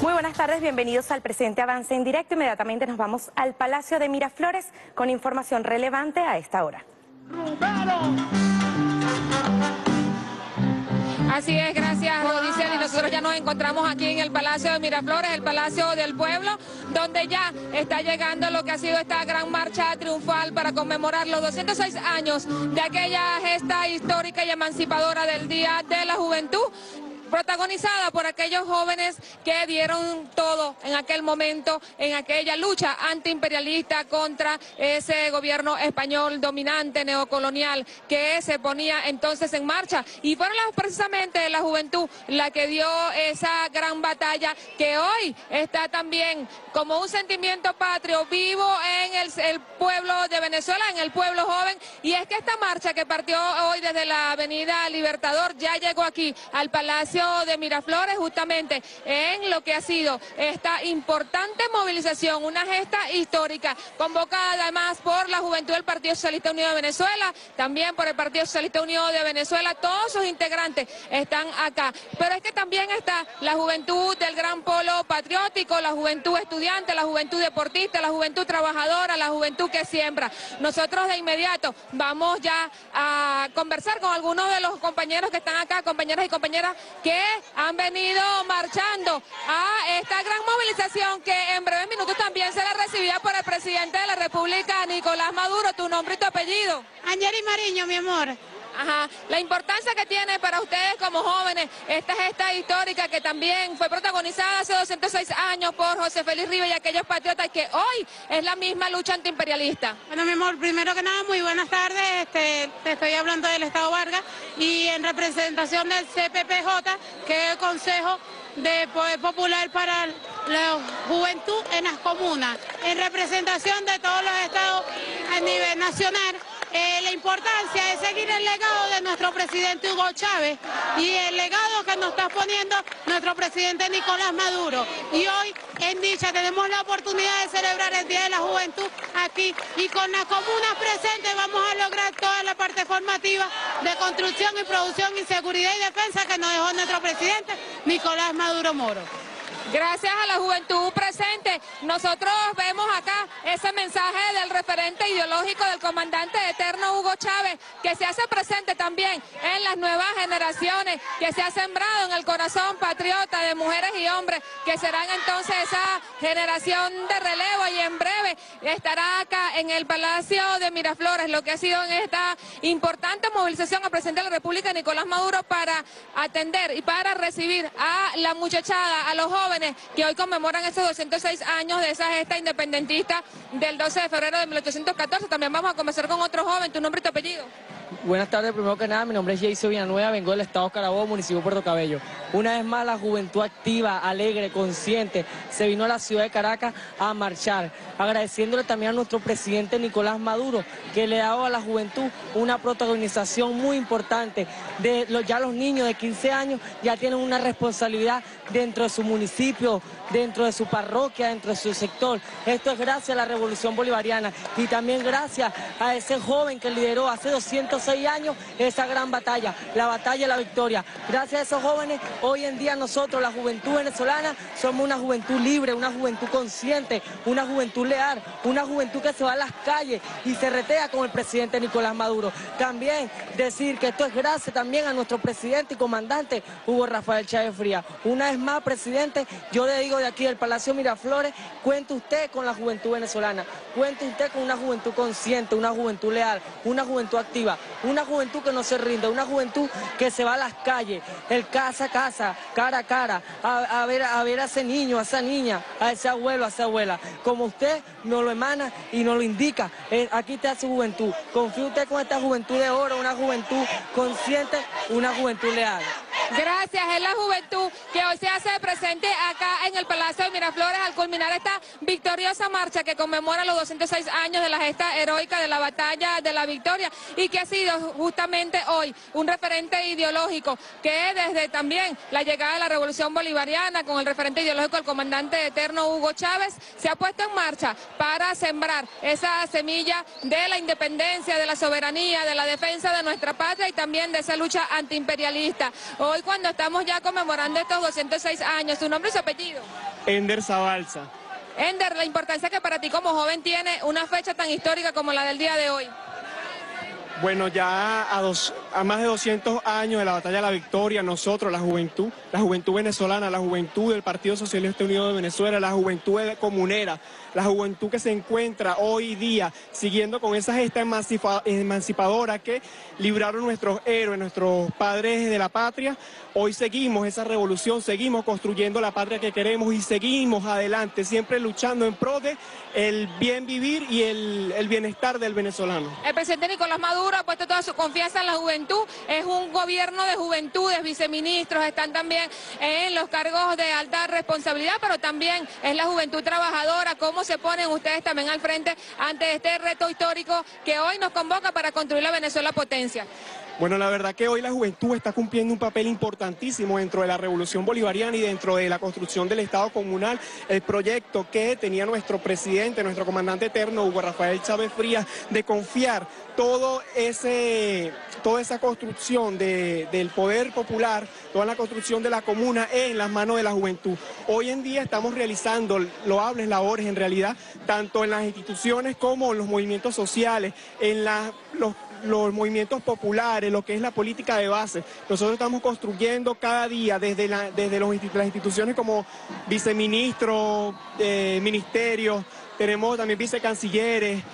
Muy buenas tardes, bienvenidos al Presente Avance en Directo. Inmediatamente nos vamos al Palacio de Miraflores con información relevante a esta hora. Así es, gracias Rodicel, y nosotros ya nos encontramos aquí en el Palacio de Miraflores, el Palacio del Pueblo, donde ya está llegando lo que ha sido esta gran marcha triunfal para conmemorar los 206 años de aquella gesta histórica y emancipadora del Día de la Juventud, protagonizada por aquellos jóvenes que dieron todo en aquel momento, en aquella lucha antiimperialista contra ese gobierno español dominante, neocolonial, que se ponía entonces en marcha. Y fueron precisamente la juventud la que dio esa gran batalla, que hoy está también como un sentimiento patrio vivo en el pueblo de Venezuela, en el pueblo joven. Y es que esta marcha que partió hoy desde la Avenida Libertador ya llegó aquí al Palacio de Miraflores, justamente en lo que ha sido esta importante movilización, una gesta histórica convocada además por la juventud del Partido Socialista Unido de Venezuela, también por el Partido Socialista Unido de Venezuela. Todos sus integrantes están acá, pero es que también está la juventud del gran polo patriótico, la juventud estudiante, la juventud deportista, la juventud trabajadora, la juventud que siembra. Nosotros de inmediato vamos ya a conversar con algunos de los compañeros que están acá, compañeros y compañeras que han venido marchando a esta gran movilización, que en breves minutos también será recibida por el presidente de la República, Nicolás Maduro. Tu nombre y tu apellido. Angeli Mariño, mi amor. Ajá, la importancia que tiene para ustedes como jóvenes esta gesta histórica que también fue protagonizada hace 206 años por José Félix Rivas y aquellos patriotas, que hoy es la misma lucha antiimperialista. Bueno, mi amor, primero que nada, muy buenas tardes. Te estoy hablando del Estado Vargas y en representación del CPPJ, que es el Consejo de Poder Popular para la Juventud en las Comunas, en representación de todos los estados a nivel nacional. La importancia es seguir el legado de nuestro presidente Hugo Chávez y el legado que nos está poniendo nuestro presidente Nicolás Maduro. Y hoy en dicha tenemos la oportunidad de celebrar el Día de la Juventud aquí, y con las comunas presentes vamos a lograr toda la parte formativa de construcción y producción y seguridad y defensa que nos dejó nuestro presidente Nicolás Maduro Moro. Gracias a la juventud presente, nosotros vemos acá ese mensaje del referente ideológico del comandante eterno Hugo Chávez, que se hace presente también en las nuevas generaciones, que se ha sembrado en el corazón patriota de mujeres y hombres, que serán entonces esa generación de relevo, y en breve estará acá en el Palacio de Miraflores, lo que ha sido en esta importante movilización al presidente de la República, Nicolás Maduro, para atender y para recibir a la muchachada, a los jóvenes que hoy conmemoran estos 206 años de esa gesta independentista del 12 de febrero de 1814. También vamos a conversar con otro joven. Tu nombre y tu apellido. Buenas tardes, primero que nada, mi nombre es Jason Villanueva, vengo del estado Carabobo, municipio de Puerto Cabello. Una vez más la juventud activa, alegre, consciente, se vino a la ciudad de Caracas a marchar, agradeciéndole también a nuestro presidente Nicolás Maduro, que le ha dado a la juventud una protagonización muy importante. Ya los niños de 15 años ya tienen una responsabilidad dentro de su municipio, dentro de su parroquia, dentro de su sector. Esto es gracias a la Revolución Bolivariana y también gracias a ese joven que lideró hace 206 años esa gran batalla, la batalla de la victoria. Gracias a esos jóvenes, hoy en día nosotros, la juventud venezolana, somos una juventud libre, una juventud consciente, una juventud leal, una juventud que se va a las calles y se retea con el presidente Nicolás Maduro. También decir que esto es gracias también a nuestro presidente y comandante Hugo Rafael Chávez Frías. Una vez más, presidente, yo le digo de aquí del Palacio Miraflores, cuente usted con la juventud venezolana, cuente usted con una juventud consciente, una juventud leal, una juventud activa, una juventud que no se rinde, una juventud que se va a las calles, el casa a casa, cara a cara, a ver a ese niño, a esa niña, a ese abuelo, a esa abuela. Como usted nos lo emana y nos lo indica, aquí está su juventud. Confíe usted con esta juventud de oro, una juventud consciente, una juventud leal. Gracias, es la juventud que hoy se hace presente acá en el Palacio de Miraflores al culminar esta victoriosa marcha que conmemora los 206 años de la gesta heroica de la batalla de la victoria, y que ha sido justamente hoy un referente ideológico que desde también la llegada de la Revolución Bolivariana, con el referente ideológico del comandante eterno Hugo Chávez, se ha puesto en marcha para sembrar esa semilla de la independencia, de la soberanía, de la defensa de nuestra patria y también de esa lucha antiimperialista. Hoy hoy cuando estamos ya conmemorando estos 206 años. ¿Su nombre y su apellido? Ender Zabalza. Ender, la importancia que para ti como joven tiene una fecha tan histórica como la del día de hoy. Bueno, ya a más de 200 años de la Batalla de la Victoria, nosotros, la juventud venezolana, la juventud del Partido Socialista Unido de Venezuela, la juventud comunera, la juventud que se encuentra hoy día siguiendo con esa gesta emancipadora que libraron nuestros héroes, nuestros padres de la patria. Hoy seguimos esa revolución, seguimos construyendo la patria que queremos y seguimos adelante, siempre luchando en pro de el bien vivir y el bienestar del venezolano. El presidente Nicolás Maduro ha puesto toda su confianza en la juventud, es un gobierno de juventudes, viceministros están también en los cargos de alta responsabilidad, pero también es la juventud trabajadora. ¿Cómo se ponen ustedes también al frente ante este reto histórico que hoy nos convoca para construir la Venezuela potencia? Bueno, la verdad que hoy la juventud está cumpliendo un papel importantísimo dentro de la revolución bolivariana y dentro de la construcción del Estado comunal. El proyecto que tenía nuestro presidente, nuestro comandante eterno, Hugo Rafael Chávez Frías, de confiar toda esa construcción del poder popular, toda la construcción de la comuna en las manos de la juventud. Hoy en día estamos realizando loables labores en realidad, tanto en las instituciones como en los movimientos sociales, en los movimientos populares, lo que es la política de base. Nosotros estamos construyendo cada día desde las instituciones como viceministros, ministerios, tenemos también vicecancilleres,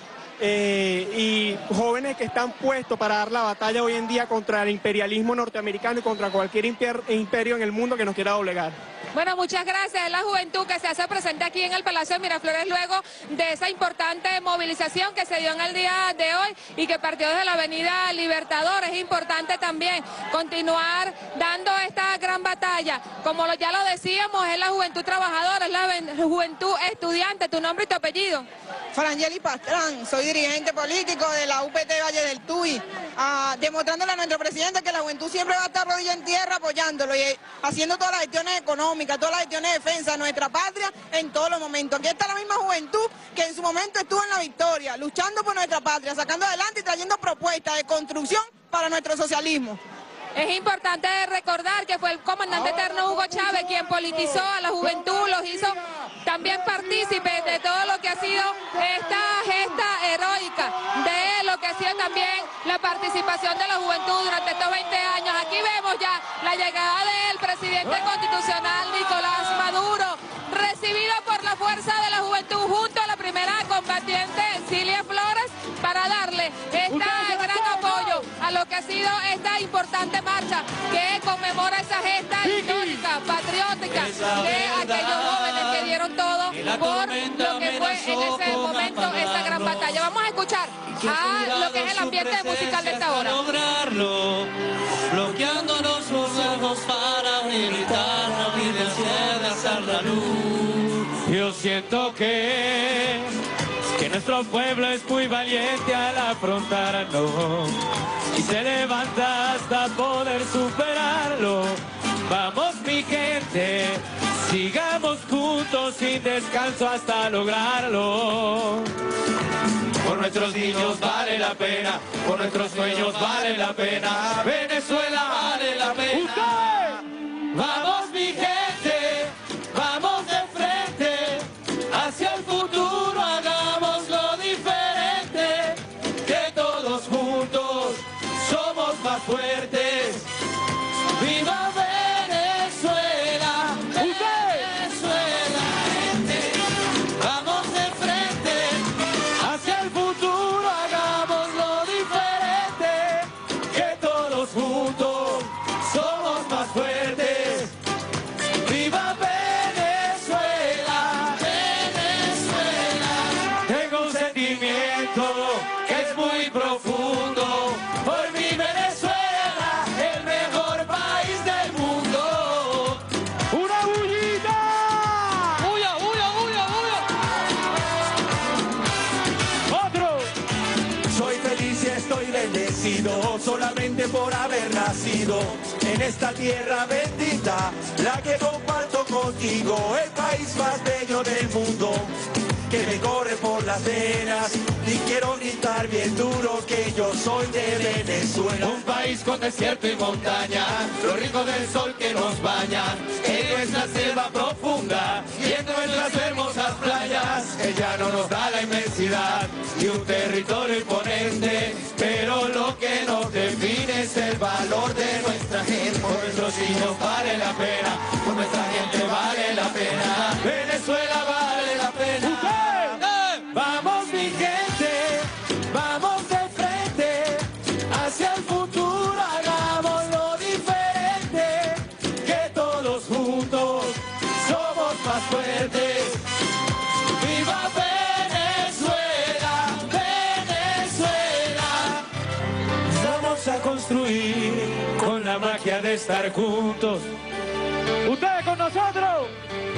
y jóvenes que están puestos para dar la batalla hoy en día contra el imperialismo norteamericano y contra cualquier imperio en el mundo que nos quiera doblegar. Bueno, muchas gracias. Es la juventud que se hace presente aquí en el Palacio de Miraflores luego de esa importante movilización que se dio en el día de hoy y que partió desde la Avenida Libertador. Es importante también continuar dando esta gran batalla. Como ya lo decíamos, es la juventud trabajadora, es la juventud estudiante. ¿Tu nombre y tu apellido? Frangeli Pastrán, soy dirigente político de la UPT Valle del Tuy, demostrándole a nuestro presidente que la juventud siempre va a estar rodilla en tierra apoyándolo y haciendo todas las gestiones económicas, todas las gestiones de defensa de nuestra patria en todos los momentos. Aquí está la misma juventud que en su momento estuvo en la victoria, luchando por nuestra patria, sacando adelante y trayendo propuestas de construcción para nuestro socialismo. Es importante recordar que fue el comandante eterno Hugo Chávez quien politizó a la juventud, los hizo también partícipes de todo lo que ha sido esta gesta heroica, de lo que ha sido también la participación de la juventud durante estos 20 años. Aquí vemos ya la llegada del presidente constitucional Nicolás Maduro, recibido por la fuerza de la juventud junto a la primera combatiente Cilia Flores para darle este gran apoyo a lo que ha sido esta importante marcha que conmemora esa gesta histórica, patriótica de aquellos jóvenes que dieron todo por lo que fue en ese momento esa gran batalla. Vamos a escuchar a lo que es el ambiente musical de esta hora. Bloqueándonos los ojos para gritar, no piden alzar la luz. Yo siento que nuestro pueblo es muy valiente al afrontarlo y se levanta hasta poder superarlo. Vamos mi gente, sigamos juntos sin descanso hasta lograrlo. Por nuestros niños vale la pena, por nuestros sueños vale la pena, Venezuela vale la pena. Vamos mi gente, vamos de frente, hacia el futuro hagámoslo diferente, que todos juntos somos más fuertes. ¡Viva Venezuela! ¡Venezuela! Vamos de frente, hacia el futuro hagámoslo diferente, que todos juntos somos más fuertes. ¡Viva Venezuela! ¡Venezuela! Tengo un sentimiento que es muy profundo por mi Venezuela, el mejor país del mundo. ¡Una bullita! ¡Bulla, bulla, bulla, bulla! ¡Otro! Soy feliz y estoy bendecido solamente por haber nacido en esta tierra bendita, la que comparto contigo, el país más bello del mundo. que me corre por las venas. Y quiero gritar bien duro que yo soy de Venezuela. Un país con desierto y montaña, lo rico del sol que nos baña, en nuestra selva profunda y en nuestras hermosas playas. El llano nos da la inmensidad y un territorio imponente, pero lo que nos define es el valor de nuestra gente. Por nuestros hijos vale la pena, por nuestra gente vale la pena, Venezuela vale la pena. Vamos mi gente, vamos de frente, hacia el futuro hagamos lo diferente, que todos juntos somos más fuertes. ¡Viva Venezuela, Venezuela! Vamos a construir con la magia de estar juntos. ¡Ustedes con nosotros!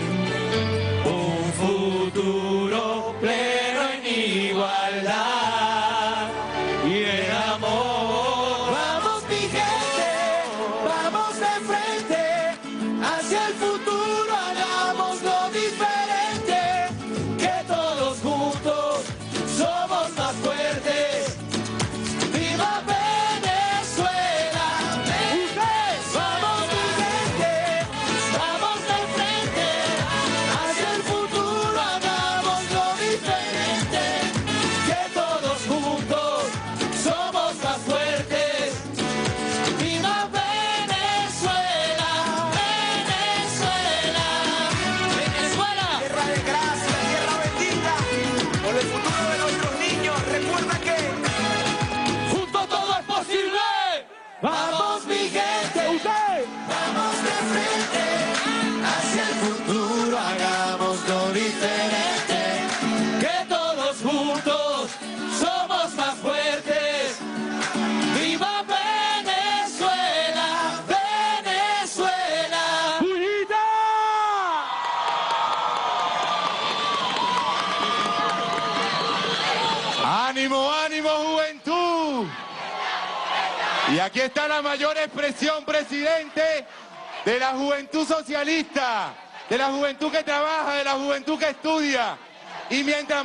Un futuro pleno en igualdad y en amor. Vamos mi gente, vamos de frente, hacia el futuro hagamos lo diferente, que todos juntos somos más fuertes. ¡Viva Venezuela! Vamos mi gente, vamos de frente, hacia el futuro hagamos lo diferente, que todos juntos somos más fuertes. ¡Viva Venezuela! ¡Venezuela! ¡Venezuela! Tierra de gracia, tierra bendita, por el futuro de nuestros niños. Recuerda que juntos todo es posible. ¡Vamos mi gente! ¡Vamos de frente! Hacia el futuro hagamos lo diferente, que todos juntos somos más fuertes. ¡Viva Venezuela! ¡Venezuela! ¡Ánimo, ánimo, juventud! Y aquí está la mayor expresión, presidente, de la juventud socialista, de la juventud que trabaja, de la juventud que estudia. Y mientras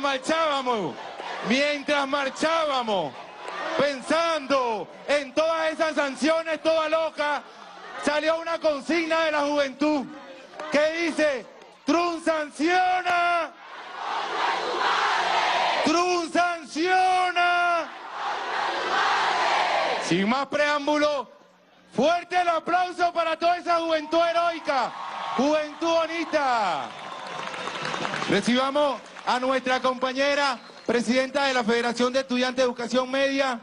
marchábamos, pensando en todas esas sanciones, toda loca, salió una consigna de la juventud que dice: Trump sanciona, Trump sanciona. Sin más preámbulo, fuerte el aplauso para toda esa juventud heroica, juventud bonita. Recibamos a nuestra compañera, presidenta de la Federación de Estudiantes de Educación Media,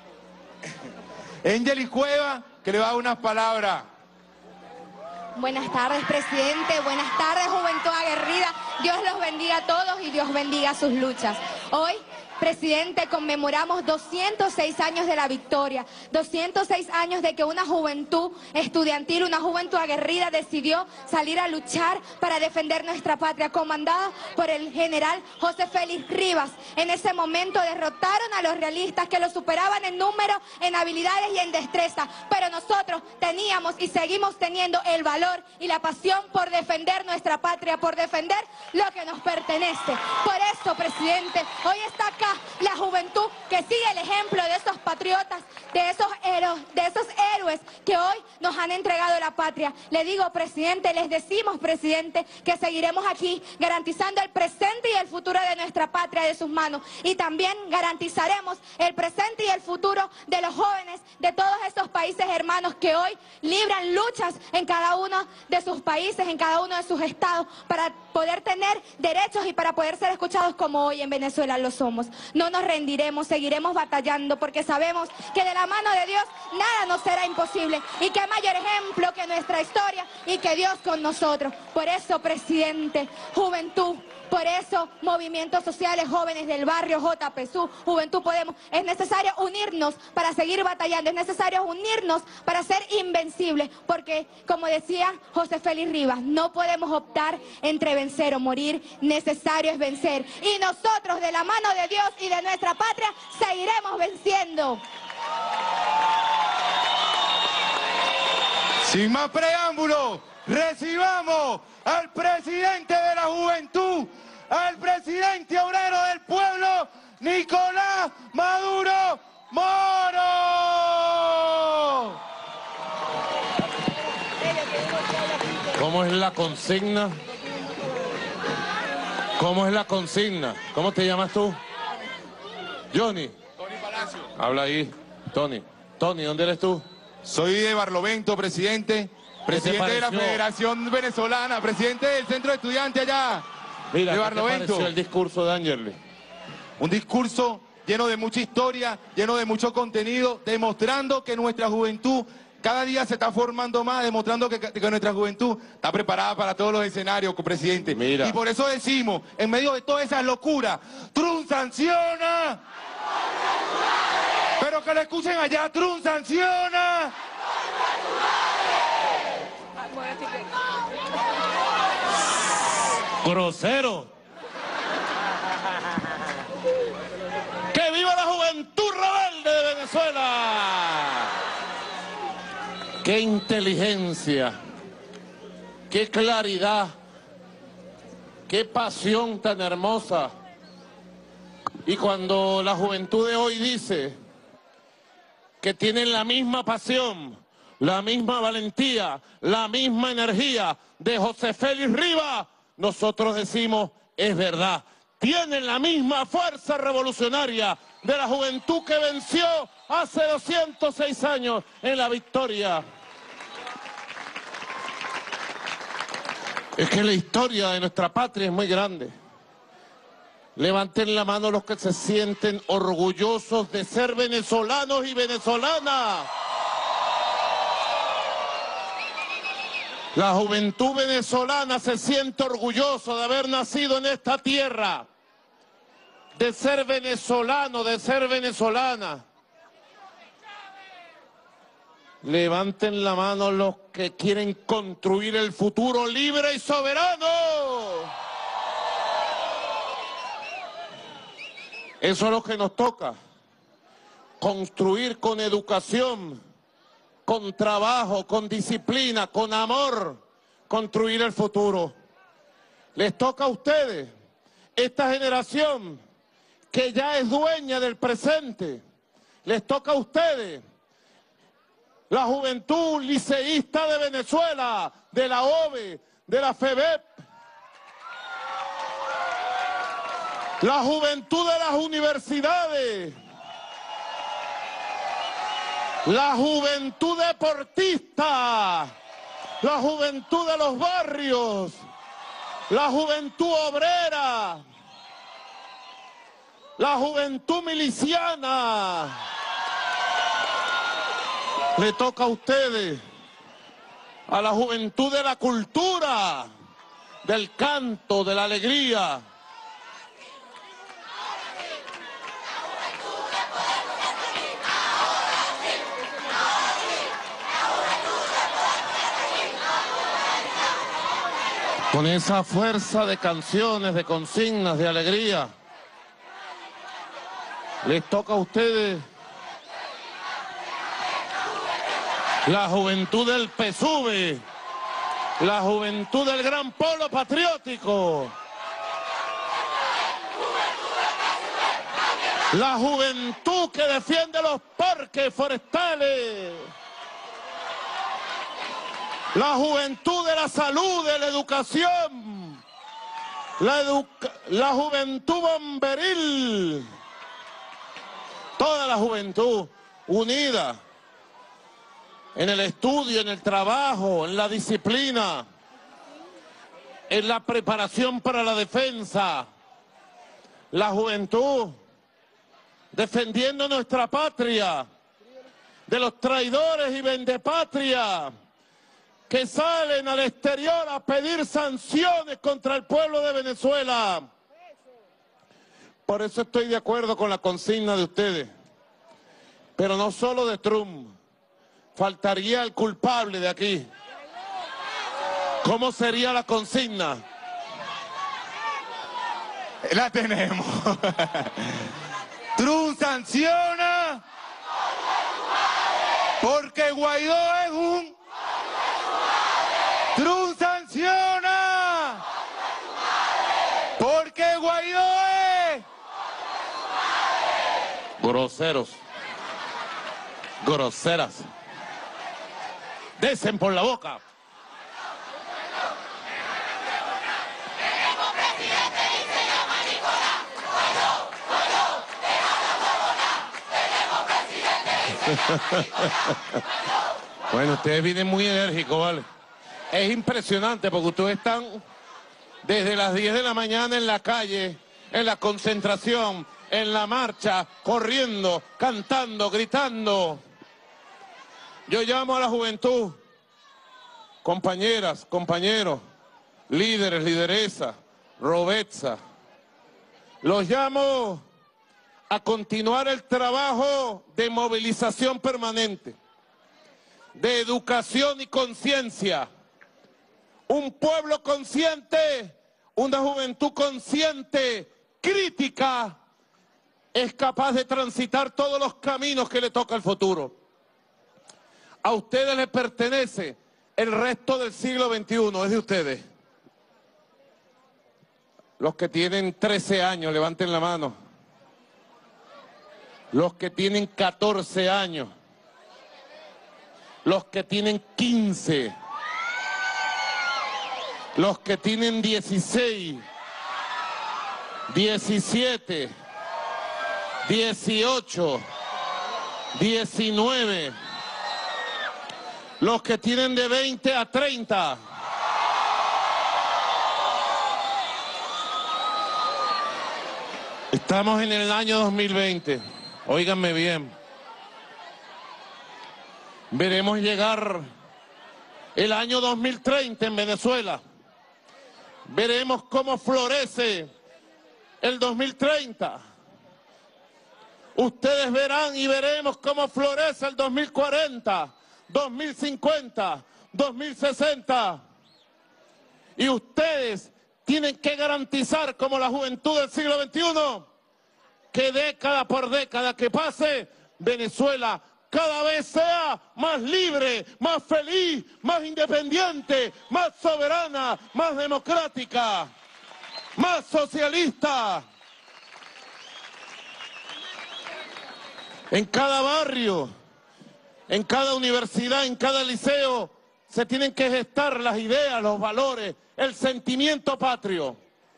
Angely Cueva, que le va a dar unas palabras. Buenas tardes, presidente. Buenas tardes, juventud aguerrida. Dios los bendiga a todos y Dios bendiga sus luchas. Hoy, presidente, conmemoramos 206 años de la victoria, 206 años de que una juventud estudiantil, una juventud aguerrida decidió salir a luchar para defender nuestra patria, comandada por el general José Félix Rivas. En ese momento derrotaron a los realistas que los superaban en número, en habilidades y en destreza, pero nosotros teníamos y seguimos teniendo el valor y la pasión por defender nuestra patria, por defender lo que nos pertenece. Por eso, presidente, hoy está acá la juventud que sigue el ejemplo de esos patriotas, de esos héroes que hoy nos han entregado la patria. Le digo, presidente, les decimos, presidente, que seguiremos aquí garantizando el presente y el futuro de nuestra patria de sus manos, y también garantizaremos el presente y el futuro de los jóvenes de todos esos países hermanos que hoy libran luchas en cada uno de sus países, en cada uno de sus estados, para poder tener derechos y para poder ser escuchados como hoy en Venezuela lo somos. No nos rendiremos, seguiremos batallando, porque sabemos que de la mano de Dios nada nos será imposible, y qué mayor ejemplo que nuestra historia y que Dios con nosotros. Por eso, presidente, juventud, por eso, movimientos sociales, jóvenes del barrio, JPSU, Juventud Podemos, es necesario unirnos para seguir batallando, es necesario unirnos para ser invencibles, porque, como decía José Félix Rivas, no podemos optar entre vencer o morir, necesario es vencer. Y nosotros, de la mano de Dios y de nuestra patria, seguiremos venciendo. Sin más preámbulo, recibamos al presidente de la juventud, al presidente obrero del pueblo, Nicolás Maduro Moro. ¿Cómo es la consigna? ¿Cómo es la consigna? ¿Cómo te llamas tú? Johnny. Tony Palacio. Habla ahí, Tony. Tony, ¿dónde eres tú? Soy de Barlovento, presidente. Presidente de la Federación Venezolana, presidente del Centro de Estudiantes allá. Mira, de ¿qué Barlovento. te pareció el discurso de Angerly? Un discurso lleno de mucha historia, lleno de mucho contenido, demostrando que nuestra juventud cada día se está formando más, demostrando que nuestra juventud está preparada para todos los escenarios, presidente. Mira. Y por eso decimos, en medio de todas esas locuras, Trump sanciona. Pero que lo escuchen allá, Trump sanciona. Grosero. ¡Que viva la juventud rebelde de Venezuela! ¡Qué inteligencia! ¡Qué claridad! ¡Qué pasión tan hermosa! Y cuando la juventud de hoy dice que tienen la misma pasión, la misma valentía, la misma energía de José Félix Rivas, nosotros decimos, es verdad. Tienen la misma fuerza revolucionaria de la juventud que venció hace 206 años en la victoria. Es que la historia de nuestra patria es muy grande. Levanten la mano los que se sienten orgullosos de ser venezolanos y venezolanas. La juventud venezolana se siente orgullosa de haber nacido en esta tierra, de ser venezolano, de ser venezolana. Levanten la mano los que quieren construir el futuro libre y soberano. Eso es lo que nos toca, construir con educación, con trabajo, con disciplina, con amor, construir el futuro. Les toca a ustedes, esta generación que ya es dueña del presente, les toca a ustedes, la juventud liceísta de Venezuela, de la OVE, de la FEBEP, la juventud de las universidades, la juventud deportista, la juventud de los barrios, la juventud obrera, la juventud miliciana. Le toca a ustedes, a la juventud de la cultura, del canto, de la alegría. Con esa fuerza de canciones, de consignas, de alegría, les toca a ustedes, la juventud del PSUV, la juventud del Gran Polo Patriótico, la juventud que defiende los parques forestales, la juventud de la salud, de la educación, la juventud bomberil, toda la juventud unida en el estudio, en el trabajo, en la disciplina, en la preparación para la defensa, la juventud defendiendo nuestra patria de los traidores y vendepatria que salen al exterior a pedir sanciones contra el pueblo de Venezuela. Por eso estoy de acuerdo con la consigna de ustedes, pero no solo de Trump, faltaría el culpable de aquí. ¿Cómo sería la consigna? La tenemos. Trump sanciona porque Guaidó es un... Trump sanciona porque Groseros. Groseras. Desen por la boca. Bueno, ustedes vienen muy enérgicos, ¿vale? Es impresionante porque ustedes están desde las 10 de la mañana en la calle, en la concentración, en la marcha, corriendo, cantando, gritando. Yo llamo a la juventud, compañeras, compañeros, líderes, lideresas, Robetza. Los llamo a continuar el trabajo de movilización permanente, de educación y conciencia. Un pueblo consciente, una juventud consciente, crítica, es capaz de transitar todos los caminos que le toca el futuro. A ustedes les pertenece el resto del siglo XXI, es de ustedes. Los que tienen 13 años, levanten la mano. Los que tienen 14 años. Los que tienen 15. Los que tienen 16. 17. 18. 19. Los que tienen de 20 a 30. Estamos en el año 2020. Óiganme bien. Veremos llegar el año 2030 en Venezuela. Veremos cómo florece el 2030. Ustedes verán y veremos cómo florece el 2040, 2050, 2060. Y ustedes tienen que garantizar, como la juventud del siglo XXI, que década por década que pase, Venezuela cada vez sea más libre, más feliz, más independiente, más soberana, más democrática, más socialista. En cada barrio, en cada universidad, en cada liceo, se tienen que gestar las ideas, los valores, el sentimiento patrio.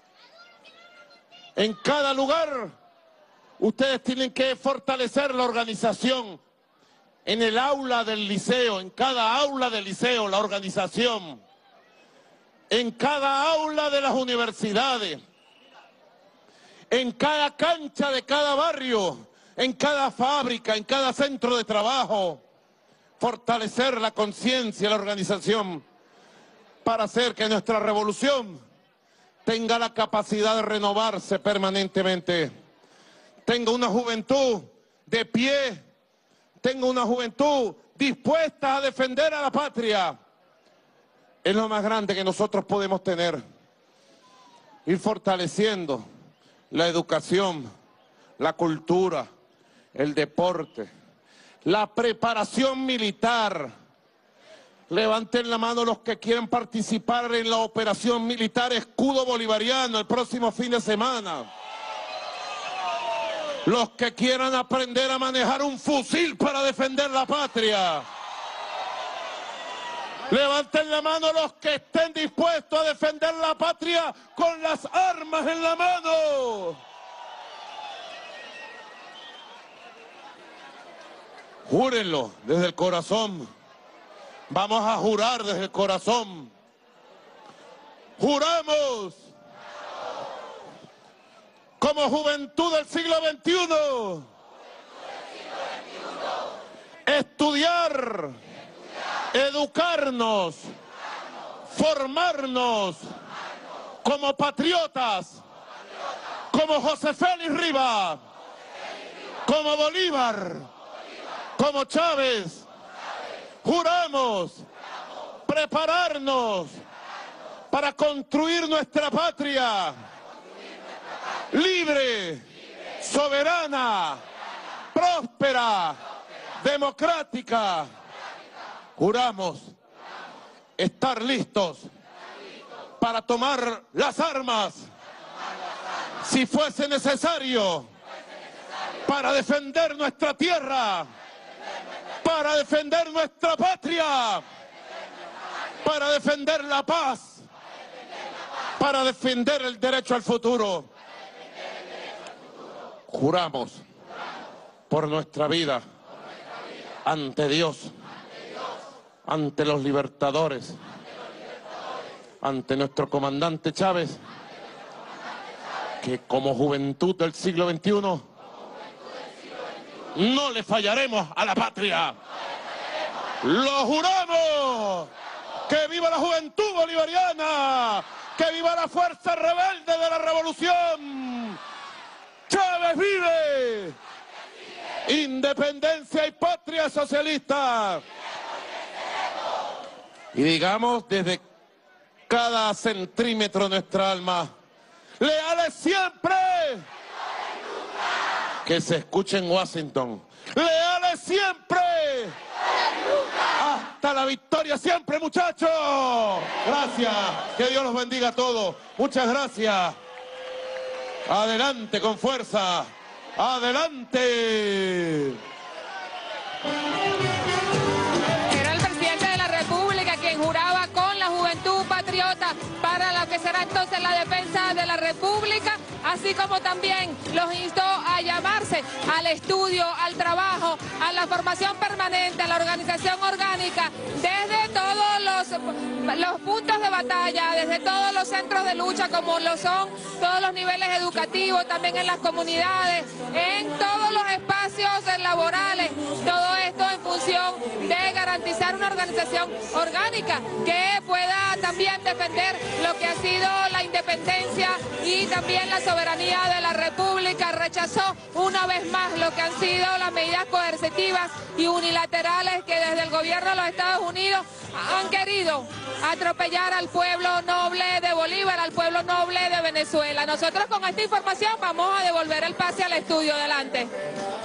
En cada lugar, ustedes tienen que fortalecer la organización. En el aula del liceo, en cada aula del liceo, la organización. En cada aula de las universidades. En cada cancha de cada barrio. En cada fábrica, en cada centro de trabajo. Fortalecer la conciencia, la organización, para hacer que nuestra revolución tenga la capacidad de renovarse permanentemente. Tenga una juventud de pie. Tengo una juventud dispuesta a defender a la patria. Es lo más grande que nosotros podemos tener. Ir fortaleciendo la educación, la cultura, el deporte, la preparación militar. Levanten la mano los que quieren participar en la operación militar Escudo Bolivariano el próximo fin de semana. Los que quieran aprender a manejar un fusil para defender la patria. Levanten la mano los que estén dispuestos a defender la patria con las armas en la mano. Júrenlo desde el corazón. Vamos a jurar desde el corazón. Juramos. Como juventud del siglo XXI, estudiar, educarnos, formarnos como patriotas, como José Félix Rivas, como Bolívar, como Chávez. Juramos prepararnos para construir nuestra patria. Libre, soberana, próspera, democrática. Juramos estar listos para tomar las armas si fuese necesario para defender nuestra tierra, para defender nuestra patria, para defender la paz, para defender el derecho al futuro. Juramos por nuestra vida ante Dios, ante los libertadores, ante nuestro comandante Chávez, que como juventud del siglo XXI no le fallaremos a la patria. ¡Lo juramos! ¡Que viva la juventud bolivariana! ¡Que viva la fuerza rebelde de la revolución! ¡Chávez vive! ¡Independencia y patria socialista! Y digamos desde cada centímetro de nuestra alma: ¡leales siempre! Que se escuche en Washington: ¡leales siempre! ¡Hasta la victoria siempre, muchachos! Gracias, que Dios los bendiga a todos. Muchas gracias. Adelante con fuerza. ¡Adelante! Era el presidente de la República quien juraba con la juventud patriota para lo que será entonces la defensa de la República, así como también los instó a llamarse al estudio, al trabajo, a la formación permanente, a la organización orgánica, desde todos los puntos de batalla, desde todos los centros de lucha, como lo son todos los niveles educativos, también en las comunidades, en todos los espacios laborales, todo esto en función de garantizar una organización orgánica que pueda también defender lo que ha sido la independencia y también la soberanía de la República. Rechazó una vez más lo que han sido las medidas coercitivas y unilaterales que desde el gobierno de los Estados Unidos han querido atropellar al pueblo noble de Bolívar, al pueblo noble de Venezuela. Nosotros con esta información vamos a devolver el pase al estudio. Adelante.